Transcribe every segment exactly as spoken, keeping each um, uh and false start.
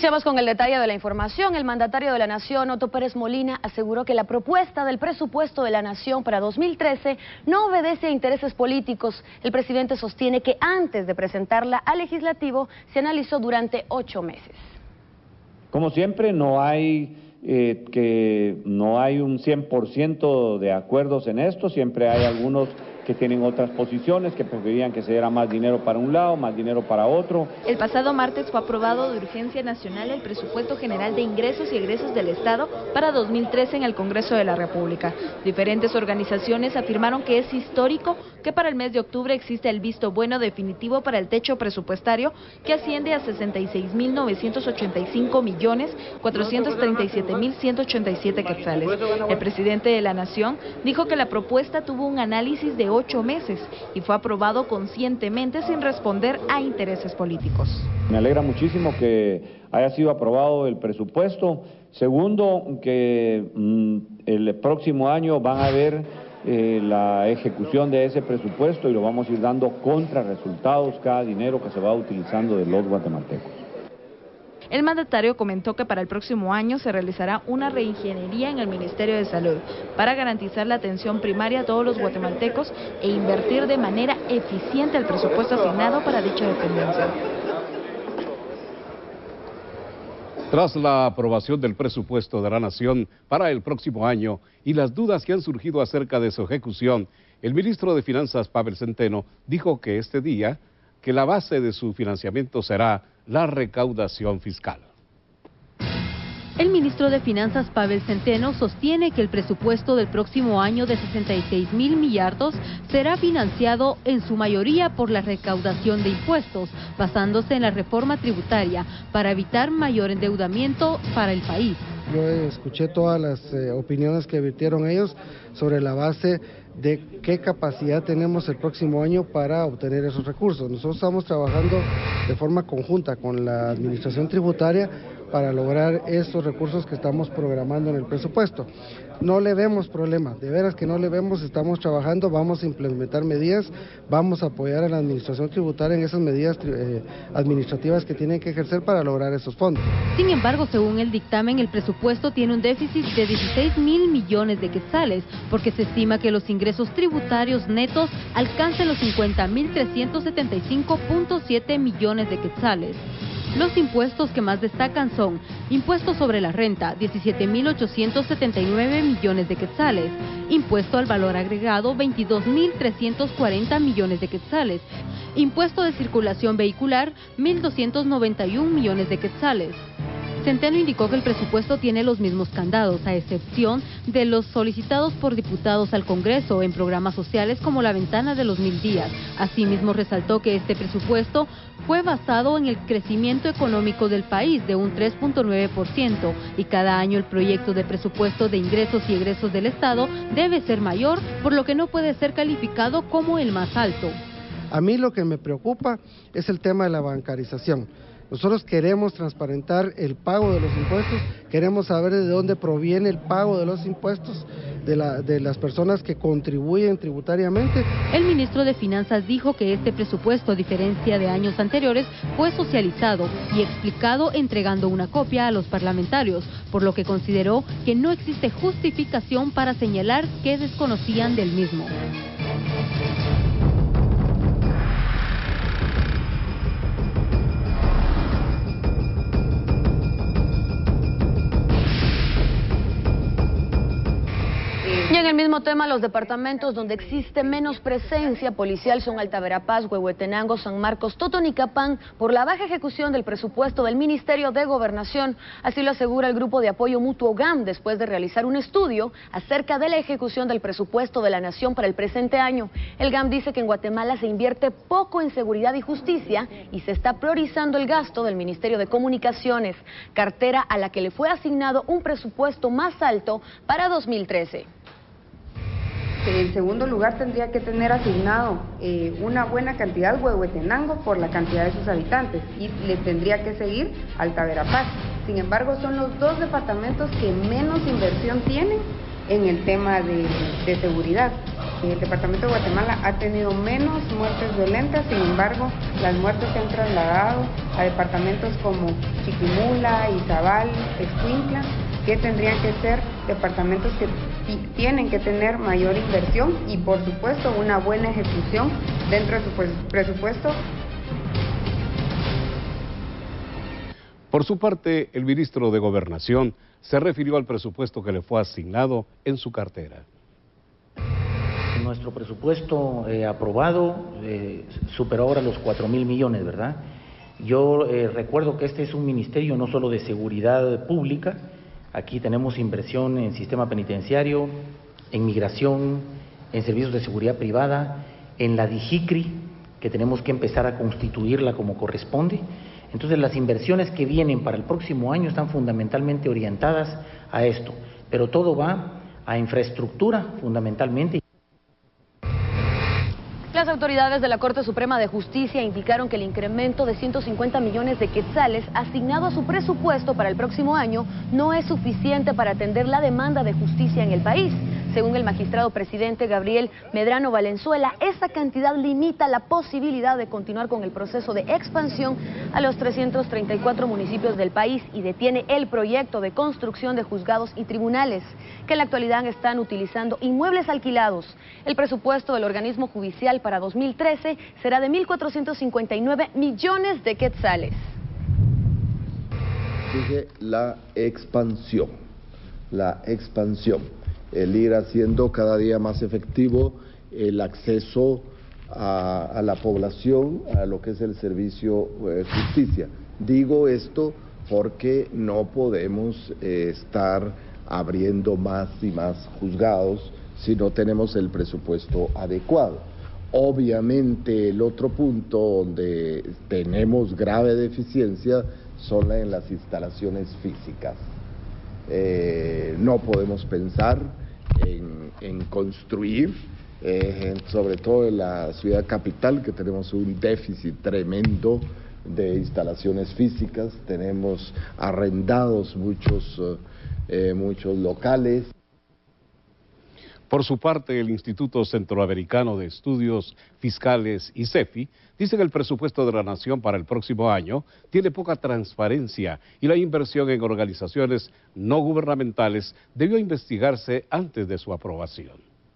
Iniciamos con el detalle de la información. El mandatario de la Nación, Otto Pérez Molina, aseguró que la propuesta del presupuesto de la Nación para dos mil trece no obedece a intereses políticos. El presidente sostiene que antes de presentarla al Legislativo se analizó durante ocho meses. Como siempre, no hay, eh, que, no hay un cien por ciento de acuerdos en esto, siempre hay algunos que tienen otras posiciones, que preferían que se diera más dinero para un lado, más dinero para otro. El pasado martes fue aprobado de urgencia nacional el presupuesto general de ingresos y egresos del Estado para dos mil trece en el Congreso de la República. Diferentes organizaciones afirmaron que es histórico que para el mes de octubre existe el visto bueno definitivo para el techo presupuestario, que asciende a sesenta y seis mil novecientos ochenta y cinco millones cuatrocientos treinta y siete mil ciento ochenta y siete quetzales. El presidente de la Nación dijo que la propuesta tuvo un análisis de ocho meses y fue aprobado conscientemente sin responder a intereses políticos. Me alegra muchísimo que haya sido aprobado el presupuesto. Segundo, que mmm, el próximo año van a ver eh, la ejecución de ese presupuesto y lo vamos a ir dando contra resultados cada dinero que se va utilizando de los guatemaltecos. El mandatario comentó que para el próximo año se realizará una reingeniería en el Ministerio de Salud para garantizar la atención primaria a todos los guatemaltecos e invertir de manera eficiente el presupuesto asignado para dicha dependencia. Tras la aprobación del presupuesto de la Nación para el próximo año y las dudas que han surgido acerca de su ejecución, el ministro de Finanzas, Pavel Centeno, dijo que este día que la base de su financiamiento será la recaudación fiscal. El ministro de Finanzas, Pavel Centeno, sostiene que el presupuesto del próximo año de sesenta y seis mil millardos será financiado en su mayoría por la recaudación de impuestos, basándose en la reforma tributaria para evitar mayor endeudamiento para el país. Yo escuché todas las eh, opiniones que vertieron ellos sobre la base de qué capacidad tenemos el próximo año para obtener esos recursos. Nosotros estamos trabajando de forma conjunta con la administración tributaria para lograr esos recursos que estamos programando en el presupuesto. No le vemos problema, de veras que no le vemos, estamos trabajando, vamos a implementar medidas, vamos a apoyar a la administración tributaria en esas medidas eh, administrativas que tienen que ejercer para lograr esos fondos. Sin embargo, según el dictamen, el presupuesto tiene un déficit de dieciséis mil millones de quetzales, porque se estima que los ingresos tributarios netos alcancen los cincuenta mil trescientos setenta y cinco punto siete millones de quetzales. Los impuestos que más destacan son impuesto sobre la renta, diecisiete mil ochocientos setenta y nueve millones de quetzales, impuesto al valor agregado, veintidós mil trescientos cuarenta millones de quetzales, impuesto de circulación vehicular, mil doscientos noventa y un millones de quetzales. Centeno indicó que el presupuesto tiene los mismos candados, a excepción de los solicitados por diputados al Congreso en programas sociales como la ventana de los mil días. Asimismo, resaltó que este presupuesto fue basado en el crecimiento económico del país de un tres punto nueve por ciento y cada año el proyecto de presupuesto de ingresos y egresos del Estado debe ser mayor, por lo que no puede ser calificado como el más alto. A mí lo que me preocupa es el tema de la bancarización. Nosotros queremos transparentar el pago de los impuestos, queremos saber de dónde proviene el pago de los impuestos de, la, de las personas que contribuyen tributariamente. El ministro de Finanzas dijo que este presupuesto, a diferencia de años anteriores, fue socializado y explicado entregando una copia a los parlamentarios, por lo que consideró que no existe justificación para señalar que desconocían del mismo. Y en el mismo tema, los departamentos donde existe menos presencia policial son Alta Verapaz, Huehuetenango, San Marcos, Totonicapán, por la baja ejecución del presupuesto del Ministerio de Gobernación. Así lo asegura el Grupo de Apoyo Mutuo G A M después de realizar un estudio acerca de la ejecución del presupuesto de la Nación para el presente año. El G A M dice que en Guatemala se invierte poco en seguridad y justicia y se está priorizando el gasto del Ministerio de Comunicaciones, cartera a la que le fue asignado un presupuesto más alto para dos mil trece. En segundo lugar, tendría que tener asignado eh, una buena cantidad Huehuetenango por la cantidad de sus habitantes y le tendría que seguir Alta Verapaz. Sin embargo, son los dos departamentos que menos inversión tienen en el tema de, de seguridad. El departamento de Guatemala ha tenido menos muertes violentas, sin embargo, las muertes se han trasladado a departamentos como Chiquimula, Izabal, Escuintla, que tendrían que ser departamentos que tienen que tener mayor inversión y, por supuesto, una buena ejecución dentro de su presupuesto. Por su parte, el ministro de Gobernación se refirió al presupuesto que le fue asignado en su cartera. Nuestro presupuesto eh, aprobado eh, superó ahora los cuatro mil millones, ¿verdad? Yo eh, recuerdo que este es un ministerio no solo de seguridad pública, aquí tenemos inversión en sistema penitenciario, en migración, en servicios de seguridad privada, en la DIGICRI, que tenemos que empezar a constituirla como corresponde. Entonces las inversiones que vienen para el próximo año están fundamentalmente orientadas a esto, pero todo va a infraestructura fundamentalmente. Las autoridades de la Corte Suprema de Justicia indicaron que el incremento de ciento cincuenta millones de quetzales asignado a su presupuesto para el próximo año no es suficiente para atender la demanda de justicia en el país. Según el magistrado presidente Gabriel Medrano Valenzuela, esa cantidad limita la posibilidad de continuar con el proceso de expansión a los trescientos treinta y cuatro municipios del país y detiene el proyecto de construcción de juzgados y tribunales, que en la actualidad están utilizando inmuebles alquilados. El presupuesto del organismo judicial para dos mil trece será de mil cuatrocientos cincuenta y nueve millones de quetzales. Sigue la expansión, la expansión. El ir haciendo cada día más efectivo el acceso a, a la población, a lo que es el servicio de eh, justicia. Digo esto porque no podemos eh, estar abriendo más y más juzgados si no tenemos el presupuesto adecuado. Obviamente el otro punto donde tenemos grave deficiencia son en las instalaciones físicas. Eh, no podemos pensar en, en construir, eh, sobre todo en la ciudad capital, que tenemos un déficit tremendo de instalaciones físicas, tenemos arrendados muchos, eh, muchos locales. Por su parte, el Instituto Centroamericano de Estudios Fiscales, ICEFI, dice que el presupuesto de la Nación para el próximo año tiene poca transparencia y la inversión en organizaciones no gubernamentales debió investigarse antes de su aprobación.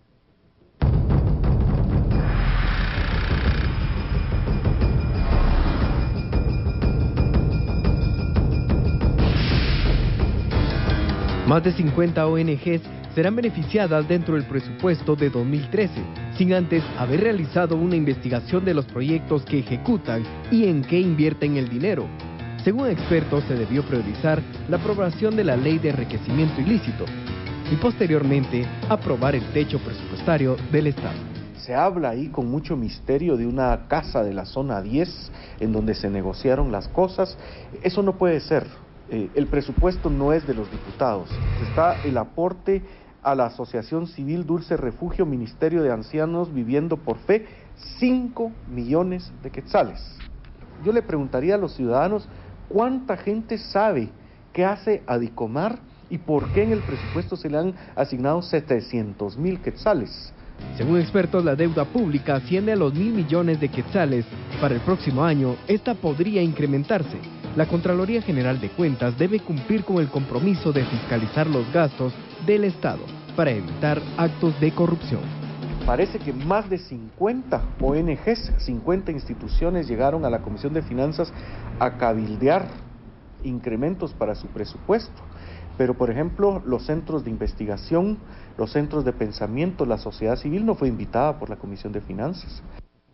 Más de cincuenta O N Ges serán beneficiadas dentro del presupuesto de dos mil trece, sin antes haber realizado una investigación de los proyectos que ejecutan y en qué invierten el dinero. Según expertos, se debió priorizar la aprobación de la ley de enriquecimiento ilícito y posteriormente aprobar el techo presupuestario del Estado. Se habla ahí con mucho misterio de una casa de la zona diez en donde se negociaron las cosas. Eso no puede ser. Eh, el presupuesto no es de los diputados. Está el aporte a la Asociación Civil Dulce Refugio Ministerio de Ancianos Viviendo por Fe, cinco millones de quetzales. Yo le preguntaría a los ciudadanos cuánta gente sabe qué hace Adicomar y por qué en el presupuesto se le han asignado setecientos mil quetzales. Según expertos, la deuda pública asciende a los mil millones de quetzales. Para el próximo año, esta podría incrementarse. La Contraloría General de Cuentas debe cumplir con el compromiso de fiscalizar los gastos del Estado para evitar actos de corrupción. Parece que más de cincuenta O N Ges, cincuenta instituciones llegaron a la Comisión de Finanzas a cabildear incrementos para su presupuesto. Pero, por ejemplo, los centros de investigación, los centros de pensamiento, la sociedad civil no fue invitada por la Comisión de Finanzas.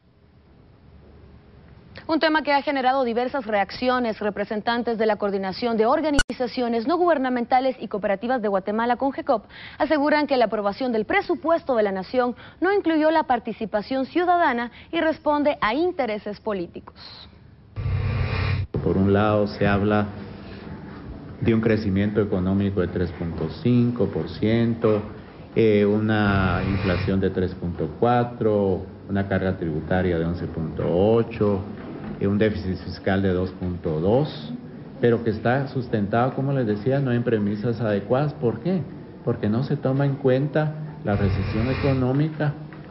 Un tema que ha generado diversas reacciones. Representantes de la Coordinación de Organizaciones No Gubernamentales y Cooperativas de Guatemala, CONGECOP, aseguran que la aprobación del presupuesto de la Nación no incluyó la participación ciudadana y responde a intereses políticos. Por un lado se habla de un crecimiento económico de tres punto cinco por ciento, eh, una inflación de tres punto cuatro por ciento, una carga tributaria de once punto ocho por ciento, un déficit fiscal de dos punto dos, pero que está sustentado, como les decía, no en premisas adecuadas. ¿Por qué? Porque no se toma en cuenta la recesión económica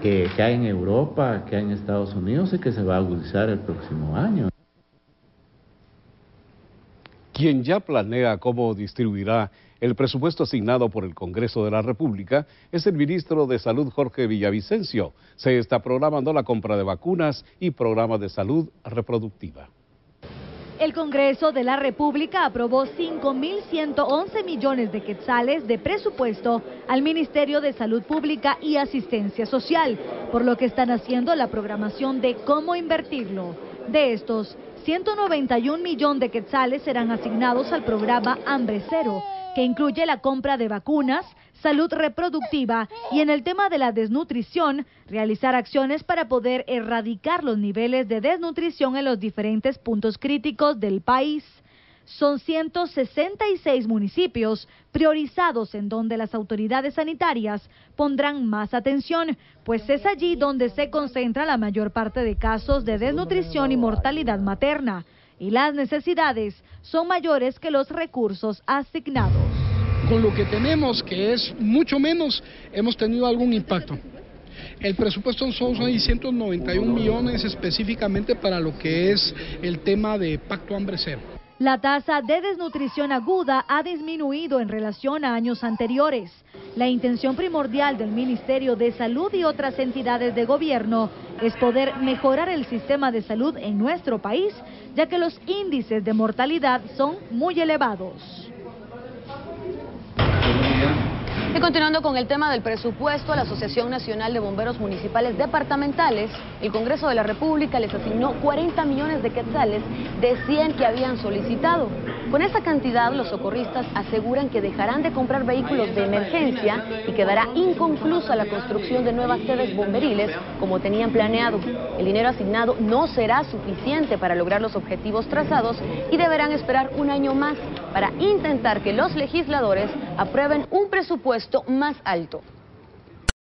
que, que hay en Europa, que hay en Estados Unidos y que se va a agudizar el próximo año. Quien ya planea cómo distribuirá el presupuesto asignado por el Congreso de la República es el ministro de Salud, Jorge Villavicencio. Se está programando la compra de vacunas y programas de salud reproductiva. El Congreso de la República aprobó cinco mil ciento once millones de quetzales de presupuesto al Ministerio de Salud Pública y Asistencia Social, por lo que están haciendo la programación de cómo invertirlo. De estos, ciento noventa y un millones de quetzales serán asignados al programa Hambre Cero, que incluye la compra de vacunas, salud reproductiva y en el tema de la desnutrición, realizar acciones para poder erradicar los niveles de desnutrición en los diferentes puntos críticos del país. Son ciento sesenta y seis municipios priorizados en donde las autoridades sanitarias pondrán más atención, pues es allí donde se concentra la mayor parte de casos de desnutrición y mortalidad materna, y las necesidades son mayores que los recursos asignados. Con lo que tenemos, que es mucho menos, hemos tenido algún impacto. El presupuesto son seiscientos noventa y un millones específicamente para lo que es el tema de Pacto Hambre Cero. La tasa de desnutrición aguda ha disminuido en relación a años anteriores. La intención primordial del Ministerio de Salud y otras entidades de gobierno es poder mejorar el sistema de salud en nuestro país, ya que los índices de mortalidad son muy elevados. Y continuando con el tema del presupuesto, a la Asociación Nacional de Bomberos Municipales Departamentales, el Congreso de la República les asignó cuarenta millones de quetzales de cien que habían solicitado. Con esta cantidad, los socorristas aseguran que dejarán de comprar vehículos de emergencia y quedará inconclusa la construcción de nuevas sedes bomberiles como tenían planeado. El dinero asignado no será suficiente para lograr los objetivos trazados y deberán esperar un año más para intentar que los legisladores aprueben un presupuesto más alto.